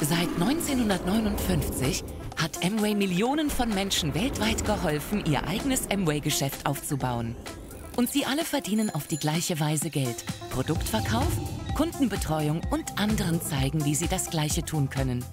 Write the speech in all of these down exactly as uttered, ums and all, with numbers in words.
Seit neunzehnhundertneunundfünfzig hat Amway Millionen von Menschen weltweit geholfen, ihr eigenes Amway-Geschäft aufzubauen. Und sie alle verdienen auf die gleiche Weise Geld. Produktverkauf, Kundenbetreuung und anderen zeigen, wie sie das Gleiche tun können.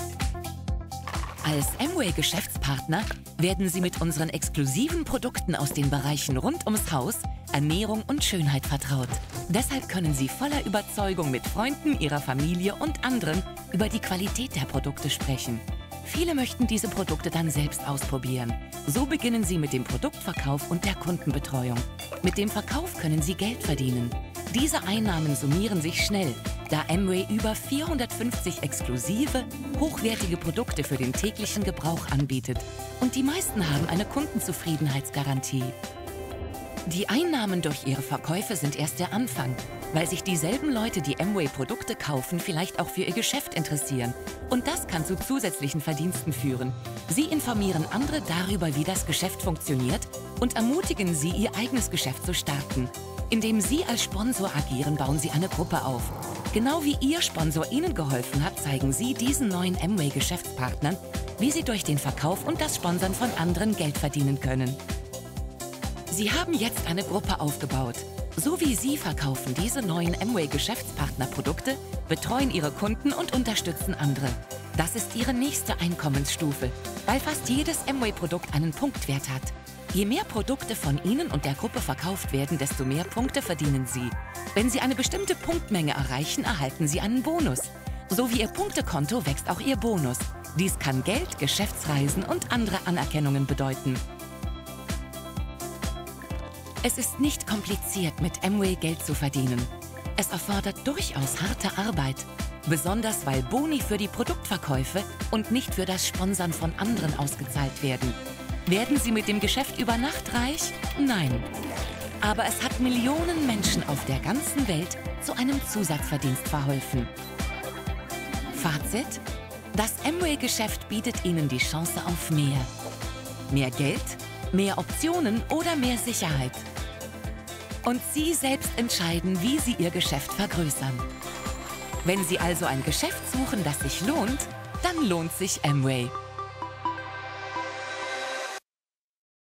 Als Amway-Geschäftspartner werden Sie mit unseren exklusiven Produkten aus den Bereichen rund ums Haus, Ernährung und Schönheit vertraut. Deshalb können Sie voller Überzeugung mit Freunden, Ihrer Familie und anderen über die Qualität der Produkte sprechen. Viele möchten diese Produkte dann selbst ausprobieren. So beginnen Sie mit dem Produktverkauf und der Kundenbetreuung. Mit dem Verkauf können Sie Geld verdienen. Diese Einnahmen summieren sich schnell, da Amway über vierhundertfünfzig exklusive, hochwertige Produkte für den täglichen Gebrauch anbietet. Und die meisten haben eine Kundenzufriedenheitsgarantie. Die Einnahmen durch ihre Verkäufe sind erst der Anfang, weil sich dieselben Leute, die Amway-Produkte kaufen, vielleicht auch für ihr Geschäft interessieren. Und das kann zu zusätzlichen Verdiensten führen. Sie informieren andere darüber, wie das Geschäft funktioniert und ermutigen sie, ihr eigenes Geschäft zu starten. Indem Sie als Sponsor agieren, bauen Sie eine Gruppe auf. Genau wie Ihr Sponsor Ihnen geholfen hat, zeigen Sie diesen neuen Amway-Geschäftspartnern, wie Sie durch den Verkauf und das Sponsern von anderen Geld verdienen können. Sie haben jetzt eine Gruppe aufgebaut. So wie Sie verkaufen diese neuen Amway-Geschäftspartner-Produkte, betreuen Ihre Kunden und unterstützen andere. Das ist Ihre nächste Einkommensstufe, weil fast jedes Amway-Produkt einen Punktwert hat. Je mehr Produkte von Ihnen und der Gruppe verkauft werden, desto mehr Punkte verdienen Sie. Wenn Sie eine bestimmte Punktmenge erreichen, erhalten Sie einen Bonus. So wie Ihr Punktekonto wächst auch Ihr Bonus. Dies kann Geld, Geschäftsreisen und andere Anerkennungen bedeuten. Es ist nicht kompliziert, mit Amway Geld zu verdienen. Es erfordert durchaus harte Arbeit, besonders weil Boni für die Produktverkäufe und nicht für das Sponsern von anderen ausgezahlt werden. Werden Sie mit dem Geschäft über Nacht reich? Nein. Aber es hat Millionen Menschen auf der ganzen Welt zu einem Zusatzverdienst verholfen. Fazit: Das Amway-Geschäft bietet Ihnen die Chance auf mehr. Mehr Geld, mehr Optionen oder mehr Sicherheit. Und Sie selbst entscheiden, wie Sie Ihr Geschäft vergrößern. Wenn Sie also ein Geschäft suchen, das sich lohnt, dann lohnt sich Amway.